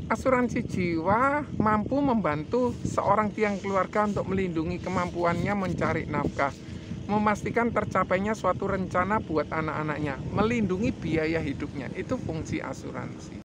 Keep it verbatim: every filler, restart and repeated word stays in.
Asuransi jiwa mampu membantu seorang tiang keluarga untuk melindungi kemampuannya mencari nafkah, memastikan tercapainya suatu rencana buat anak-anaknya, melindungi biaya hidupnya. Itu fungsi asuransi.